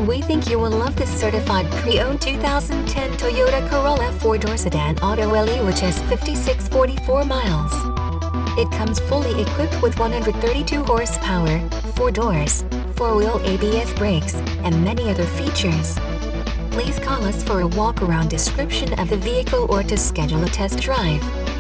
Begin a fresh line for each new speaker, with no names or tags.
We think you will love this certified pre-owned 2010 Toyota Corolla 4-door sedan auto LE, which has 5644 miles. It comes fully equipped with 132 horsepower, 4 doors, 4-wheel ABS brakes, and many other features. Please call us for a walk-around description of the vehicle or to schedule a test drive.